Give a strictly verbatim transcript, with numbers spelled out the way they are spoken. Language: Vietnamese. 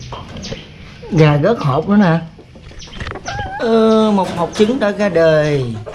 Gà gớt hột nữa nè. ờ, Một hột trứng đã ra đời.